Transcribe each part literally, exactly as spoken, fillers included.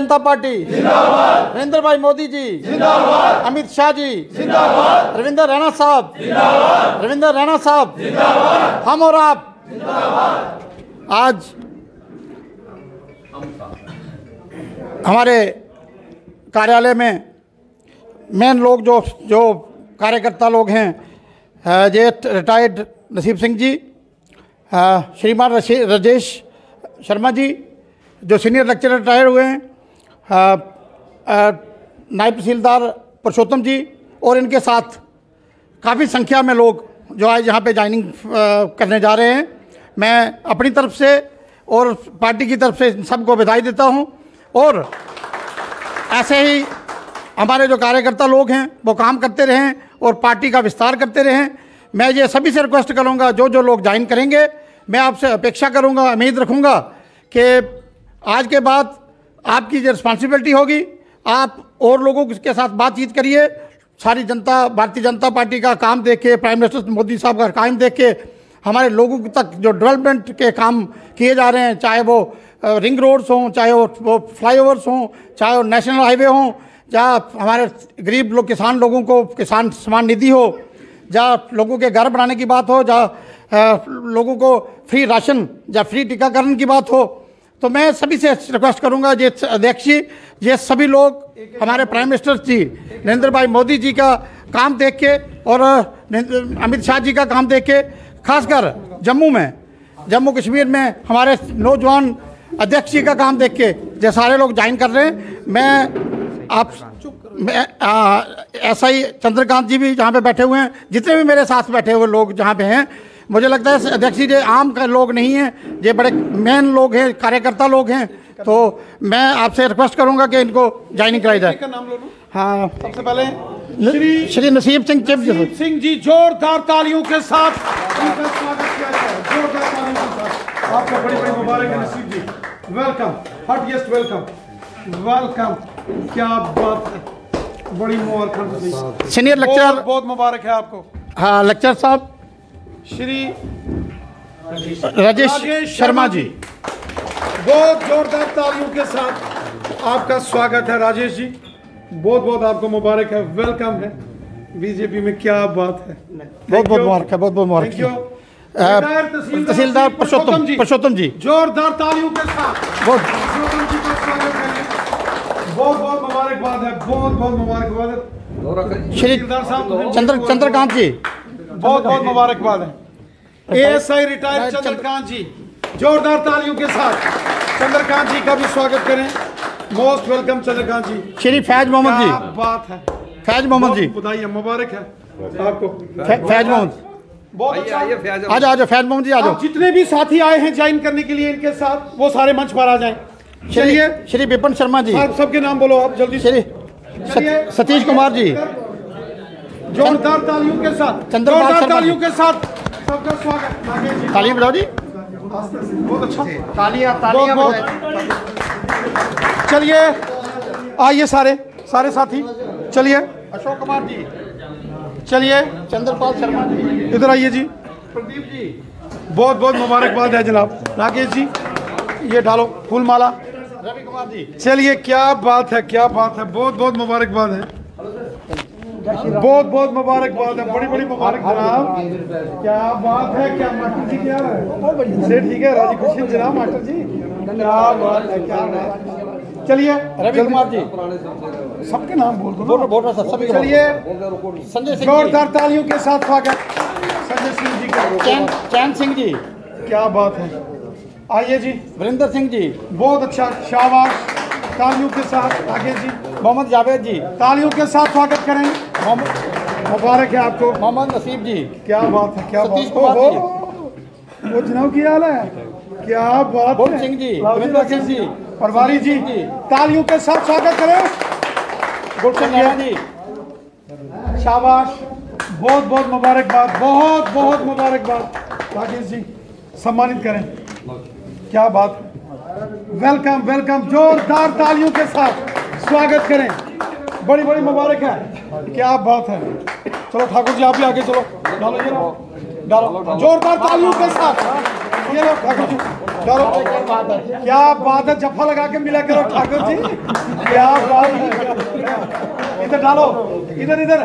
जनता party जिंदाबाद, नरेंद्र भाई मोदी जी जिंदाबाद, अमित शाह जी जिंदाबाद, रविंद्र रैना साहब जिंदाबाद, रविंद्र रैना साहब जिंदाबाद, हम और आप जिंदाबाद। आज हमारे कार्यालय में मेन लोग जो जो कार्यकर्ता लोग हैं, ये रिटायर्ड नसीब सिंह जी, श्रीमान राजेश शर्मा जी जो सीनियर लेक्चरर रिटायर हुए हैं, नायब तहसीलदार पुरुषोत्तम जी और इनके साथ काफ़ी संख्या में लोग जो आज यहाँ पे ज्वाइनिंग करने जा रहे हैं। मैं अपनी तरफ से और पार्टी की तरफ से सबको बधाई देता हूँ और ऐसे ही हमारे जो कार्यकर्ता लोग हैं वो काम करते रहें और पार्टी का विस्तार करते रहें। मैं ये सभी से रिक्वेस्ट करूँगा, जो जो लोग ज्वाइन करेंगे, मैं आपसे अपेक्षा करूँगा, उम्मीद रखूँगा कि आज के बाद आपकी जो रिस्पॉन्सिबिलिटी होगी, आप और लोगों के साथ बातचीत करिए। सारी जनता भारतीय जनता पार्टी का काम देख के, प्राइम मिनिस्टर मोदी साहब का काम देख के हमारे लोगों तक जो डेवलपमेंट के काम किए जा रहे हैं, चाहे वो रिंग रोड्स हों, चाहे वो वो फ्लाईओवर्स हों, चाहे वो नेशनल हाईवे हों, जहाँ हमारे गरीब लोग किसान लोगों को किसान सम्मान निधि हो, जहाँ लोगों के घर बनाने की बात हो, जहाँ लोगों को फ्री राशन या फ्री टीकाकरण की बात हो, तो मैं सभी से रिक्वेस्ट करूंगा, ये अध्यक्ष जी, ये सभी लोग हमारे प्राइम मिनिस्टर जी नरेंद्र भाई मोदी जी का काम देख के और अमित शाह जी का काम देख के, खासकर जम्मू में जम्मू कश्मीर में हमारे नौजवान अध्यक्ष जी का काम देख के जो सारे लोग ज्वाइन कर रहे हैं। मैं आप मैं ऐसा ही चंद्रकांत जी भी जहाँ पे बैठे हुए हैं, जितने भी मेरे साथ बैठे हुए लोग जहाँ पे हैं, मुझे लगता है अध्यक्ष जी ये आम का लोग नहीं हैं, ये बड़े मेन लोग हैं, कार्यकर्ता लोग हैं। तो मैं आपसे रिक्वेस्ट करूंगा कि इनको ज्वाइनिंग कराई जाए। नाम लो। हाँ, सबसे पहले श्री श्री नसीब सिंह चिप नसीब सिंह जी, जोरदार तालियों के साथ उनका स्वागत किया जाए। जोरदार तालियों के साथ आपको बड़ी बड़ी मुबारक है Naseeb ji, welcome, heartiest welcome, welcome. क्या बात है, बड़ी मुबारक, सीनियर लेक्चरर, बहुत मुबारक है आपको। हाँ, लेक्चरर साहब श्री राजेश शर्मा जी, बहुत जोरदार तालियों के साथ आपका स्वागत है राजेश जी, बहुत बहुत आपको मुबारक है, वेलकम है बीजेपी में। क्या बात है, बहुत बहुत मुबारक है, बहुत बहुत मुबारक है। तहसीलदार पुरुषोत्तम जी, पुरुषोत्तम जी, जोरदार तालियों के साथ बहुत पुरुषोत्तम जी का स्वागत है। बहुत बहुत मुबारकबाद है, बहुत बहुत मुबारकबाद है श्री चंद्र चंद्रकांत जी, बहुत बहुत मुबारकबाद है। एएसआई रिटायर्ड चंद्रकांत जी, जोरदार तालियों के साथ चंद्रकांत जी का भी स्वागत करें। Most welcome Chandrakant ji. श्री फैज मोहम्मद जी, बात है, फैज मोहम्मद जी, बधाई, मुबारक है आपको। फैज मोहम्मद, बहुत अच्छा, आ जाओ, आ जाओ फैज मोहम्मद जी, आ जाओ। जितने भी साथी आए हैं ज्वाइन करने के लिए इनके साथ, वो सारे मंच पर आ जाएं। चलिए, श्री विपिन शर्मा जी, सबके नाम बोलो आप जल्दी। श्री सतीश कुमार जी, जोरदार तालियों के साथ, जोरदार तालियों के साथ सबका स्वागत। तालियां बजाओ जी, बहुत अच्छा, तालियां तालियां बजाओ। चलिए आइए सारे सारे साथी, चलिए अशोक कुमार जी, चलिए चंद्रपाल शर्मा जी, इधर आइए जी, प्रदीप जी, बहुत बहुत मुबारकबाद है जनाब। राकेश जी, ये डालो फूल माला। रवि कुमार जी, चलिए, क्या बात है, क्या बात है, बहुत बहुत मुबारकबाद है, बहुत बहुत मुबारकबाद है, बड़ी बड़ी मुबारक जनाब। क्या बात है, क्या मास्टर जी, क्या है से ठीक है, राजी खुशी जनाब मास्टर जी, क्या बात है, क्या बात है। चलिए रवि कुमार जी, सबके नाम बोल दो, बोल बोल रहा था सभी। चलिए, संजय सिंह, जोरदार तालियों के साथ स्वागत संजय सिंह जी का। चैन चैन सिंह जी, क्या बात है, आइए जी, वरिंदर सिंह जी, बहुत अच्छा, शाबाश, तालियों के साथ। आगे जी, मोहम्मद जावेद जी, तालियों के साथ स्वागत करें, मुबारक है आपको। मोहम्मद नसीब जी, क्या बात है, क्या सतीश बात कुमार है, जी, वो जनाब की हाल है, क्या बात बोल है, सिंह जी, रविंद्र सिंह जी, परवारी जी, तालियों के साथ स्वागत करें। गुलशन राणा जी, शाबाश, बहुत बहुत मुबारकबाद, बहुत बहुत मुबारकबाद। राकेश जी, सम्मानित करें, क्या बात है, वेलकम वेलकम, जोरदार तालियों के साथ स्वागत करें, बड़ी बड़ी मुबारक है, क्या बात है। चलो ठाकुर जी, आप भी आगे चलो, डालो ये डालो, जोरदार तालियों के साथ ये लो ठाकुर जी, चलो क्या बात है, जफा लगा के मिला करो ठाकुर जी, क्या बात है। इधर डालो, इधर इधर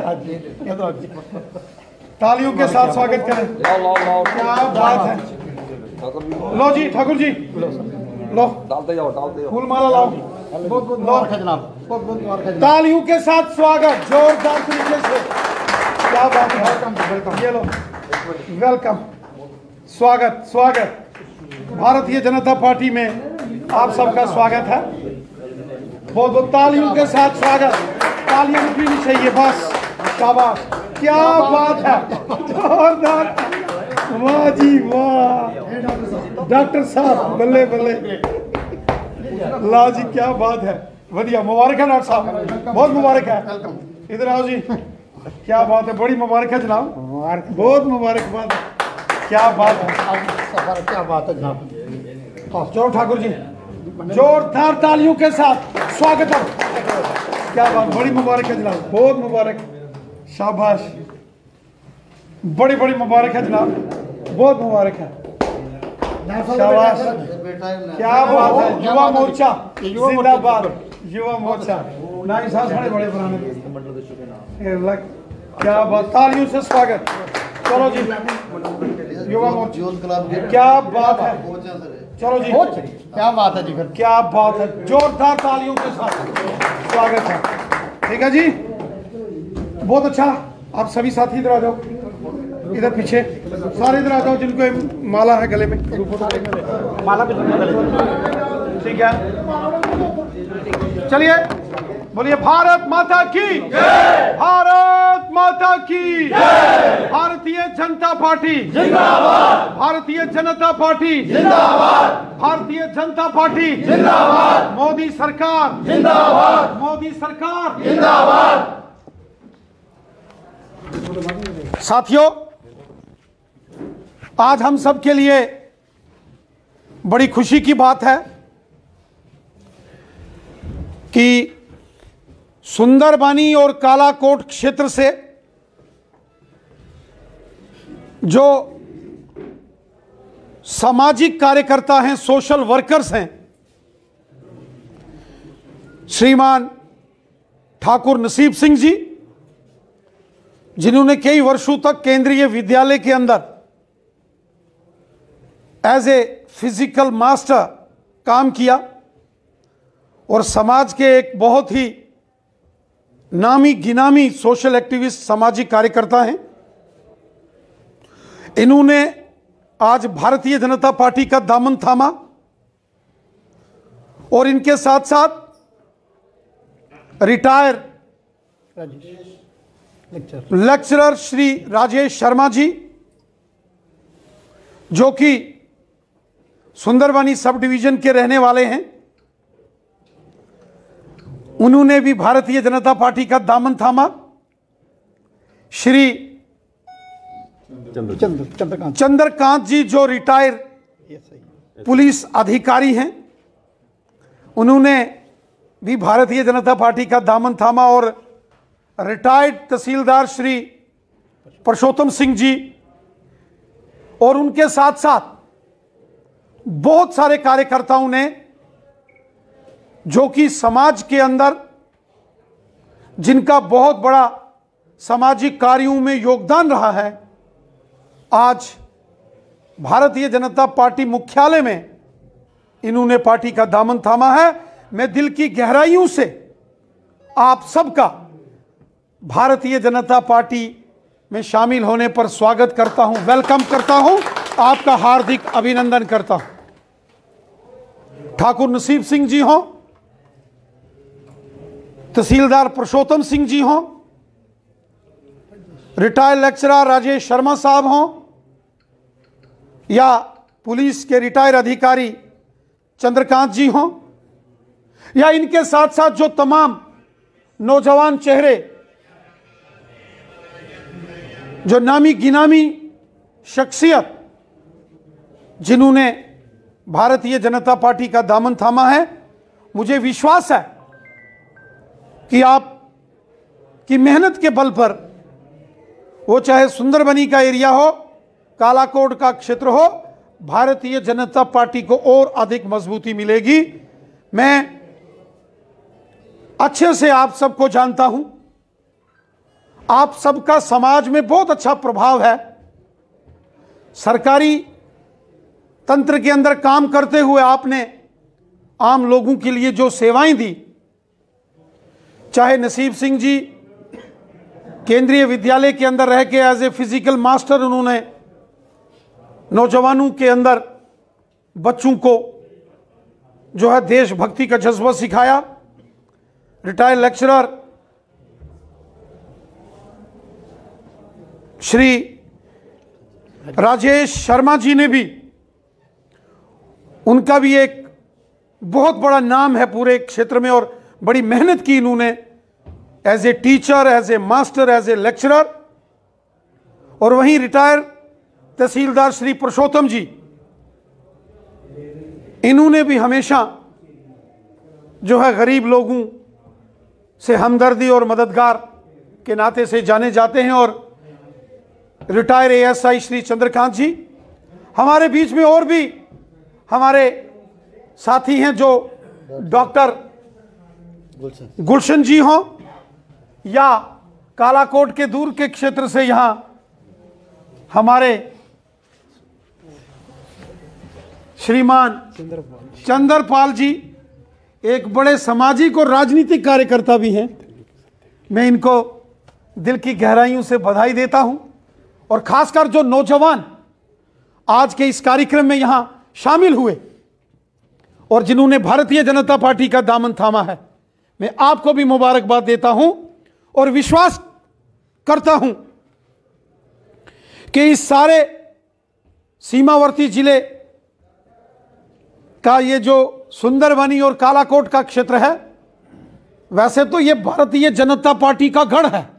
तालियों के साथ स्वागत करें। क्या बात है। लो जी ठाकुर जी, लो डालते जाओ डालते जाओ फूल माला लाओ। बहुत बहुत मुबारक है जनाब, बहुत बहुत मुबारक है जनाब। तालियों के साथ स्वागत जोरदार तरीके से। क्या बात है, ये लो वेलकम, स्वागत स्वागत। भारतीय जनता पार्टी में आप सबका स्वागत है। बहुत बहुत तालियों के साथ स्वागत। तालियां रुकनी चाहिए बस, शाबाश, क्या बात है, जोरदार, वाह जी वाह। डॉक्टर साहब बल्ले बल्ले, ला जी क्या बात है, बढ़िया, मुबारक है डॉक्टर साहब, बहुत मुबारक है। इधर आओ जी, क्या बात है, बड़ी मुबारक है जनाब, बहुत मुबारकबाद, क्या बात है, क्या बात है जनाब। चलो ठाकुर जी, जोरदार तालियों के साथ स्वागत है। क्या बात, बड़ी मुबारक है जनाब, बहुत मुबारक, शाबाश, बड़ी बड़ी मुबारक है जनाब, बहुत मुबारक है, शाबाश, क्या बात है। युवा मोर्चा जिंदाबाद, युवा मोर्चा ना साहब बड़े बड़े पुराने, क्या बात, तालियों से स्वागत। चलो जी युवा मोर्चा, क्या बात है, चलो जी, क्या बात है जी, फिर क्या बात है, जोरदार तालियों के साथ स्वागत है। ठीक है जी, बहुत अच्छा। आप सभी साथी इधर आ जाओ, इधर पीछे सारे इधर आ जाओ, जिनको ये माला है गले में, माला भी ठीक है। चलिए बोलिए भारत माता की जय, भारत माता की जय, भारतीय जनता पार्टी जिंदाबाद, भारतीय जनता पार्टी जिंदाबाद, भारतीय जनता पार्टी जिंदाबाद, मोदी सरकार जिंदाबाद, मोदी सरकार जिंदाबाद। साथियों, आज हम सब के लिए बड़ी खुशी की बात है कि सुंदरबानी और कालाकोट क्षेत्र से जो सामाजिक कार्यकर्ता हैं, सोशल वर्कर्स हैं, श्रीमान ठाकुर नसीब सिंह जी, जिन्होंने कई वर्षों तक केंद्रीय विद्यालय के अंदर एज ए फिजिकल मास्टर काम किया और समाज के एक बहुत ही नामी गिनामी सोशल एक्टिविस्ट, सामाजिक कार्यकर्ता हैं। इन्होंने आज भारतीय जनता पार्टी का दामन थामा और इनके साथ साथ रिटायर लेक्चरर श्री राजेश शर्मा जी, जो कि सुंदरबानी सब डिवीजन के रहने वाले हैं, उन्होंने भी भारतीय जनता पार्टी का दामन थामा। श्री चंद्रकांत चंद्रकांत जी, जो रिटायर पुलिस अधिकारी हैं, उन्होंने भी भारतीय जनता पार्टी का दामन थामा। और रिटायर्ड तहसीलदार श्री परशोत्तम सिंह जी, और उनके साथ साथ बहुत सारे कार्यकर्ताओं ने, जो कि समाज के अंदर जिनका बहुत बड़ा सामाजिक कार्यों में योगदान रहा है, आज भारतीय जनता पार्टी मुख्यालय में इन्होंने पार्टी का दामन थामा है। मैं दिल की गहराइयों से आप सबका भारतीय जनता पार्टी में शामिल होने पर स्वागत करता हूं, वेलकम करता हूं, आपका हार्दिक अभिनंदन करता हूं। ठाकुर नसीब सिंह जी हों, तहसीलदार परशोत्तम सिंह जी हों, रिटायर्ड लेक्चरर राजेश शर्मा साहब हों, या पुलिस के रिटायर अधिकारी चंद्रकांत जी हों, या इनके साथ साथ जो तमाम नौजवान चेहरे, जो नामी गिनामी शख्सियत जिन्होंने भारतीय जनता पार्टी का दामन थामा है, मुझे विश्वास है कि आप की मेहनत के बल पर, वो चाहे सुंदरबनी का एरिया हो, कालाकोट का क्षेत्र हो, भारतीय जनता पार्टी को और अधिक मजबूती मिलेगी। मैं अच्छे से आप सबको जानता हूं, आप सबका समाज में बहुत अच्छा प्रभाव है। सरकारी तंत्र के अंदर काम करते हुए आपने आम लोगों के लिए जो सेवाएं दी, चाहे नसीब सिंह जी केंद्रीय विद्यालय के अंदर रह के एज ए फिजिकल मास्टर उन्होंने नौजवानों के अंदर, बच्चों को जो है देशभक्ति का जज्बा सिखाया। रिटायर्ड लेक्चरर श्री राजेश शर्मा जी ने भी, उनका भी एक बहुत बड़ा नाम है पूरे क्षेत्र में और बड़ी मेहनत की इन्होंने as a teacher, as a master, as a lecturer. और वहीं रिटायर तहसीलदार श्री पुरुषोत्तम जी, इन्होंने भी हमेशा जो है गरीब लोगों से हमदर्दी और मददगार के नाते से जाने जाते हैं। और रिटायर एएसआई श्री चंद्रकांत जी, हमारे बीच में और भी हमारे साथी हैं जो डॉक्टर गुलशन जी हों या कालाकोट के दूर के क्षेत्र से यहां हमारे श्रीमान चंद्रपाल जी, एक बड़े सामाजिक और राजनीतिक कार्यकर्ता भी हैं। मैं इनको दिल की गहराइयों से बधाई देता हूं। और खासकर जो नौजवान आज के इस कार्यक्रम में यहां शामिल हुए और जिन्होंने भारतीय जनता पार्टी का दामन थामा है, मैं आपको भी मुबारकबाद देता हूं और विश्वास करता हूं कि इस सारे सीमावर्ती जिले का ये जो सुंदरबनी और कालाकोट का क्षेत्र है, वैसे तो ये भारतीय जनता पार्टी का गढ़ है,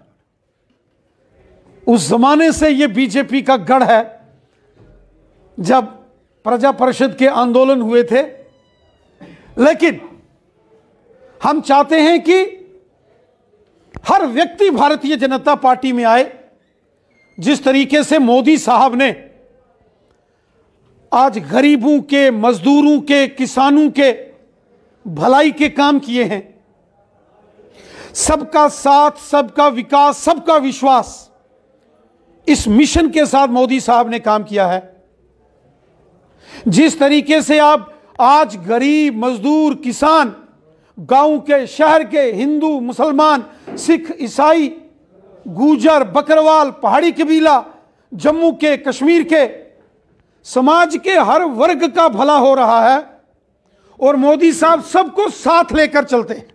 उस जमाने से ये बीजेपी का गढ़ है। जब प्रजा परिषद के आंदोलन हुए थे, लेकिन हम चाहते हैं कि हर व्यक्ति भारतीय जनता पार्टी में आए। जिस तरीके से मोदी साहब ने आज गरीबों के, मजदूरों के, किसानों के भलाई के काम किए हैं, सबका साथ, सबका विकास, सबका विश्वास, इस मिशन के साथ मोदी साहब ने काम किया है। जिस तरीके से आप आज गरीब, मजदूर, किसान, गांव के, शहर के, हिंदू, मुसलमान, सिख, ईसाई, गुजर, बकरवाल, पहाड़ी कबीला, जम्मू के, कश्मीर के, समाज के हर वर्ग का भला हो रहा है और मोदी साहब सबको साथ लेकर चलते हैं।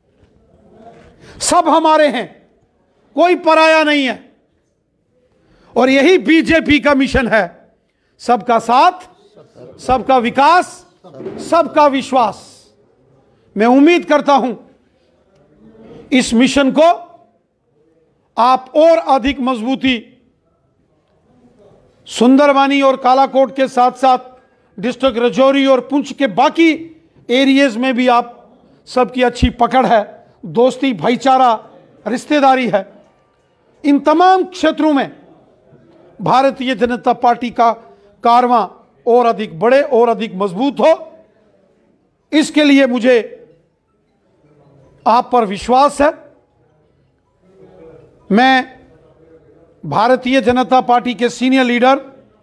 सब हमारे हैं, कोई पराया नहीं है। और यही बीजेपी का मिशन है, सबका साथ, सबका विकास, सबका विश्वास। मैं उम्मीद करता हूं इस मिशन को आप और अधिक मजबूती सुंदरबनी और कालाकोट के साथ साथ डिस्ट्रिक्ट राजौरी और पुंछ के बाकी एरियाज में भी आप सबकी अच्छी पकड़ है, दोस्ती, भाईचारा, रिश्तेदारी है। इन तमाम क्षेत्रों में भारतीय जनता पार्टी का कारवां और अधिक बढ़े और अधिक मजबूत हो, इसके लिए मुझे आप पर विश्वास है। मैं भारतीय जनता पार्टी के सीनियर लीडर,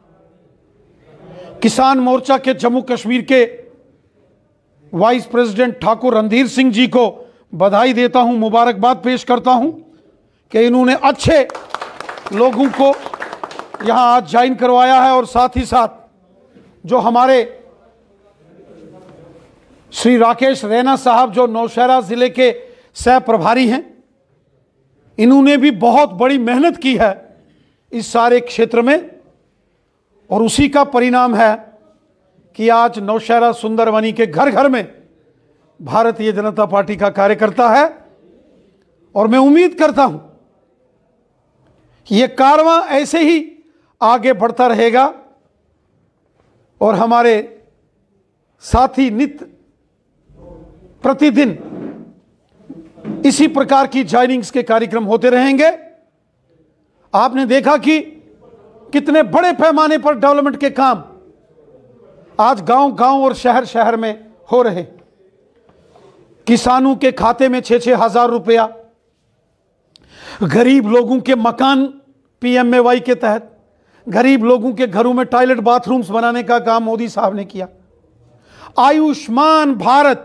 किसान मोर्चा के जम्मू कश्मीर के वाइस प्रेसिडेंट ठाकुर रणधीर सिंह जी को बधाई देता हूं, मुबारकबाद पेश करता हूं कि इन्होंने अच्छे लोगों को यहां आज ज्वाइन करवाया है। और साथ ही साथ जो हमारे श्री राकेश रैना साहब जो नौशहरा जिले के सह प्रभारी हैं, इन्होंने भी बहुत बड़ी मेहनत की है इस सारे क्षेत्र में और उसी का परिणाम है कि आज नौशहरा सुंदरबनी के घर घर में भारतीय जनता पार्टी का कार्यकर्ता है। और मैं उम्मीद करता हूं कि यह कारवां ऐसे ही आगे बढ़ता रहेगा और हमारे साथी नित्य प्रतिदिन इसी प्रकार की ज्वाइनिंग्स के कार्यक्रम होते रहेंगे। आपने देखा कि कितने बड़े पैमाने पर डेवलपमेंट के काम आज गांव गांव और शहर शहर में हो रहे। किसानों के खाते में छह छह हजार रुपया, गरीब लोगों के मकान पीएमएवाई के तहत, गरीब लोगों के घरों में टॉयलेट बाथरूम्स बनाने का काम मोदी साहब ने किया। आयुष्मान भारत,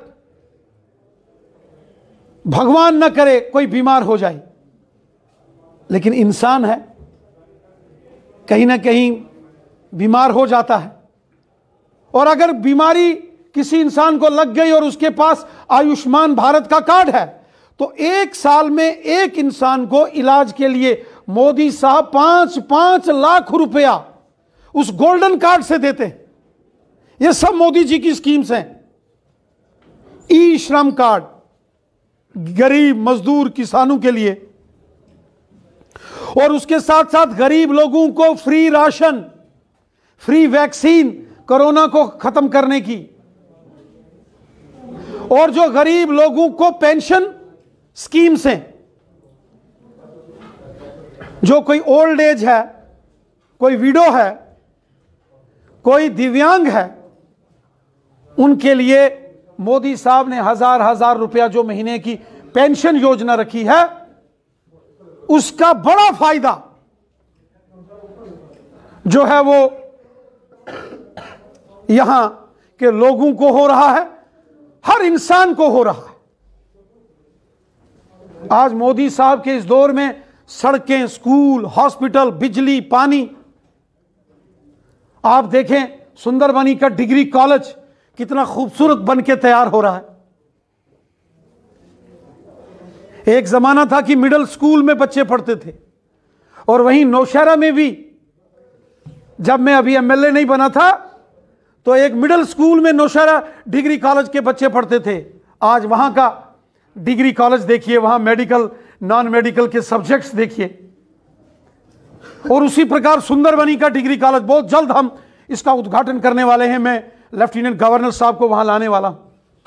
भगवान न करे कोई बीमार हो जाए, लेकिन इंसान है, कहीं ना कहीं बीमार हो जाता है, और अगर बीमारी किसी इंसान को लग गई और उसके पास आयुष्मान भारत का कार्ड है तो एक साल में एक इंसान को इलाज के लिए मोदी साहब पांच पांच लाख रुपया उस गोल्डन कार्ड से देते हैं। ये सब मोदी जी की स्कीम्स हैं। ई श्रम कार्ड गरीब मजदूर किसानों के लिए, और उसके साथ साथ गरीब लोगों को free ration, free vaccine corona को खत्म करने की, और जो गरीब लोगों को पेंशन स्कीम्स हैं, जो कोई ओल्ड एज है, कोई विडो है, कोई दिव्यांग है, उनके लिए मोदी साहब ने हजार हजार रुपया जो महीने की पेंशन योजना रखी है, उसका बड़ा फायदा जो है वो यहां के लोगों को हो रहा है, हर इंसान को हो रहा है। आज मोदी साहब के इस दौर में सड़कें, स्कूल, हॉस्पिटल, बिजली, पानी, आप देखें सुंदरबनी का डिग्री कॉलेज कितना खूबसूरत बन के तैयार हो रहा है। एक जमाना था कि मिडिल स्कूल में बच्चे पढ़ते थे, और वहीं नौशहरा में भी जब मैं अभी एमएलए नहीं बना था तो एक मिडिल स्कूल में नौशहरा डिग्री कॉलेज के बच्चे पढ़ते थे। आज वहां का डिग्री कॉलेज देखिए, वहां मेडिकल, नॉन मेडिकल के सब्जेक्ट्स देखिए, और उसी प्रकार सुंदरबनी का डिग्री कॉलेज बहुत जल्द हम इसका उद्घाटन करने वाले हैं। मैं लेफ्टिनेंट गवर्नर साहब को वहां लाने वाला हूं।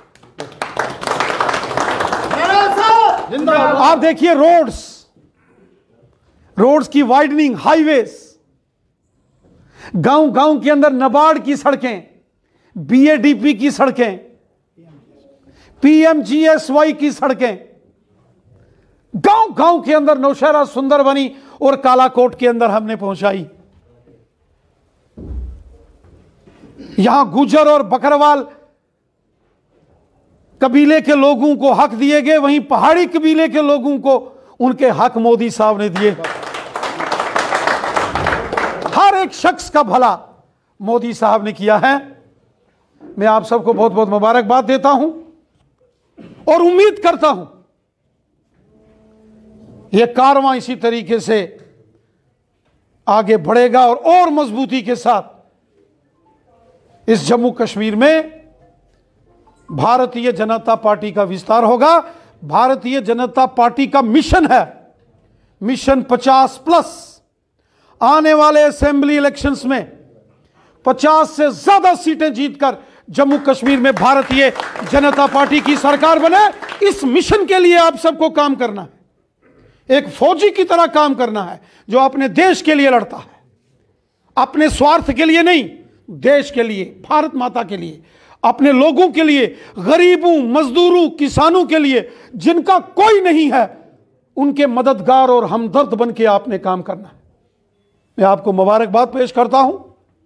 आप देखिए रोड्स, रोड्स की वाइडनिंग, हाईवेज, गांव गांव के अंदर नाबार्ड की सड़कें, बीएडीपी की सड़कें, पीएमजीएसवाई की सड़कें, गांव गांव के अंदर नौशहरा, सुंदरबनी और कालाकोट के अंदर हमने पहुंचाई। यहां गुजर और बकरवाल कबीले के लोगों को हक दिए गए, वहीं पहाड़ी कबीले के लोगों को उनके हक मोदी साहब ने दिए। हर एक शख्स का भला मोदी साहब ने किया है। मैं आप सबको बहुत बहुत मुबारकबाद देता हूं और उम्मीद करता हूं यह कारवां इसी तरीके से आगे बढ़ेगा और और मजबूती के साथ इस जम्मू कश्मीर में भारतीय जनता पार्टी का विस्तार होगा। भारतीय जनता पार्टी का मिशन है, मिशन पचास प्लस। आने वाले असेंबली इलेक्शंस में पचास से ज्यादा सीटें जीतकर जम्मू कश्मीर में भारतीय जनता पार्टी की सरकार बने। इस मिशन के लिए आप सबको काम करना है, एक फौजी की तरह काम करना है जो अपने देश के लिए लड़ता है, अपने स्वार्थ के लिए नहीं, देश के लिए, भारत माता के लिए, अपने लोगों के लिए, गरीबों, मजदूरों, किसानों के लिए, जिनका कोई नहीं है, उनके मददगार और हमदर्द बन के आपने काम करना है। मैं आपको मुबारकबाद पेश करता हूं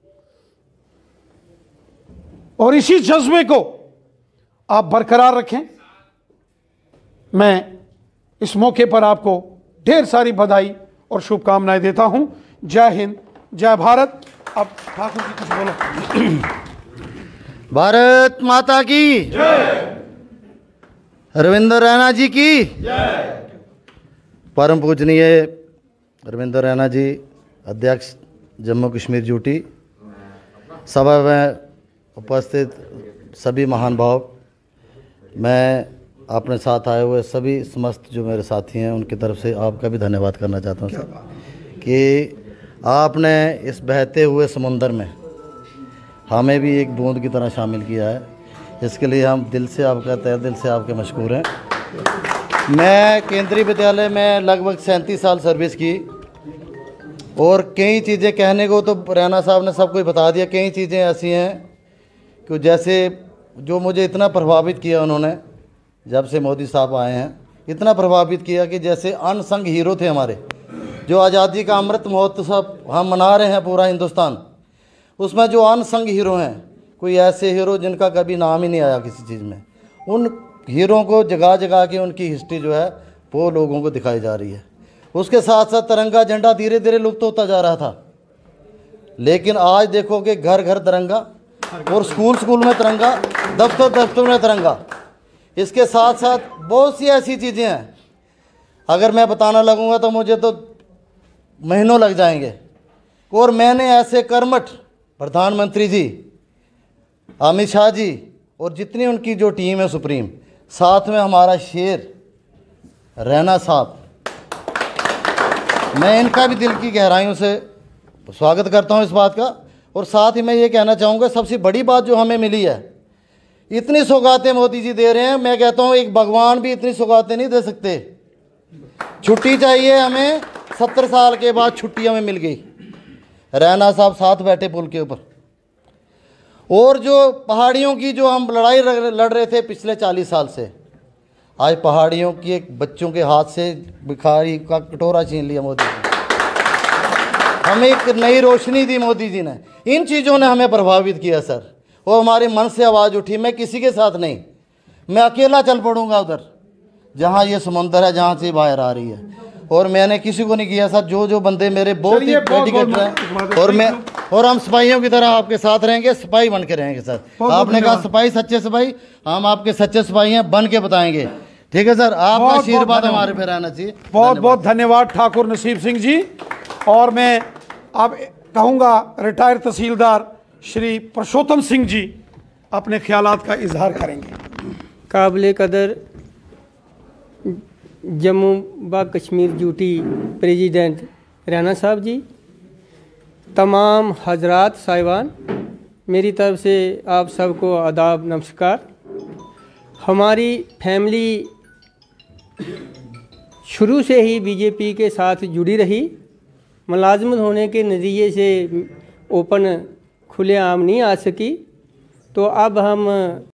और इसी जज्बे को आप बरकरार रखें। मैं इस मौके पर आपको ढेर सारी बधाई और शुभकामनाएं देता हूं। जय हिंद, जय भारत। अब ठाकुर जी कुछ बोलो। भारत माता की जय, रविंद्र रैना जी की जय। परम पूजनीय रविंद्र रैना जी, अध्यक्ष जम्मू कश्मीर यूटी, सभा में उपस्थित सभी महान भाव, मैं अपने साथ आए हुए सभी समस्त जो मेरे साथी हैं उनकी तरफ से आपका भी धन्यवाद करना चाहता हूँ सर, कि आपने इस बहते हुए समुंदर में हमें भी एक बूंद की तरह शामिल किया है। इसके लिए हम दिल से आपका, तहे दिल से आपके मशकूर हैं। मैं केंद्रीय विद्यालय में लगभग सैंतीस साल सर्विस की और कई चीज़ें कहने को तो रैना साहब ने सब कुछ बता दिया। कई चीज़ें ऐसी हैं कि जैसे जो मुझे इतना प्रभावित किया उन्होंने, जब से मोदी साहब आए हैं, इतना प्रभावित किया कि जैसे अनसंग हीरो थे हमारे। जो आज़ादी का अमृत महोत्सव हम मना रहे हैं पूरा हिंदुस्तान, उसमें जो अनसंग हीरो हैं, कोई ऐसे हीरो जिनका कभी नाम ही नहीं आया किसी चीज़ में, उन हीरो को जगा जगा के उनकी हिस्ट्री जो है वो लोगों को दिखाई जा रही है। उसके साथ साथ तिरंगा झंडा धीरे धीरे लुप्त होता जा रहा था, लेकिन आज देखो कि घर घर तिरंगा और स्कूल स्कूल में तिरंगा, दफ्तर दफ्तर में तिरंगा। इसके साथ साथ बहुत सी ऐसी चीज़ें हैं, अगर मैं बताना लगूंगा तो मुझे तो महीनों लग जाएंगे। और मैंने ऐसे कर्मठ प्रधानमंत्री जी, अमित शाह जी और जितनी उनकी जो टीम है सुप्रीम, साथ में हमारा शेर रैना साहब, मैं इनका भी दिल की गहराइयों से स्वागत करता हूं इस बात का। और साथ ही मैं ये कहना चाहूँगा, सबसे बड़ी बात जो हमें मिली है, इतनी सौगातें मोदी जी दे रहे हैं, मैं कहता हूँ एक भगवान भी इतनी सौगातें नहीं दे सकते। छुट्टी चाहिए हमें, सत्तर साल के बाद छुट्टी हमें मिल गई। रैना साहब साथ बैठे पुल के ऊपर। और जो पहाड़ियों की जो हम लड़ाई लड़ रहे थे पिछले चालीस साल से, आज पहाड़ियों की एक बच्चों के हाथ से भिखारी का कटोरा छीन लिया मोदी जी। हमें एक नई रोशनी दी मोदी जी ने। इन चीज़ों ने हमें प्रभावित किया सर, और हमारे मन से आवाज़ उठी, मैं किसी के साथ नहीं, मैं अकेला चल पड़ूंगा उधर जहाँ ये समुंदर है, जहाँ से बाहर आ रही है। और मैंने किसी को नहीं किया सर, जो जो बंदे मेरे बहुत ही डेडिकेटेड हैं, और मैं और हम सिपाहियों की तरह आपके साथ रहेंगे, सिपाही बन के रहेंगे सर। आपने कहा सिपाही, सच्चे सिपाही, हम आपके सच्चे सिपाही हैं, बन के बताएंगे। ठीक है सर, आपका आशीर्वाद हमारे पे रहना चाहिए। बहुत बहुत धन्यवाद ठाकुर नसीब सिंह जी। और मैं अब कहूँगा रिटायर्ड तहसीलदार श्री पुरुषोत्तम सिंह जी अपने ख्यालात का इजहार करेंगे। काबिल कदर जम्मू व कश्मीर ड्यूटी प्रेसिडेंट रैना साहब जी, तमाम हजरात साहिबान, मेरी तरफ से आप सबको आदाब नमस्कार। हमारी फैमिली शुरू से ही बीजेपी के साथ जुड़ी रही। मुलाजमत होने के नज़रिए से ओपन खुलेआम नहीं आ सकी, तो अब हम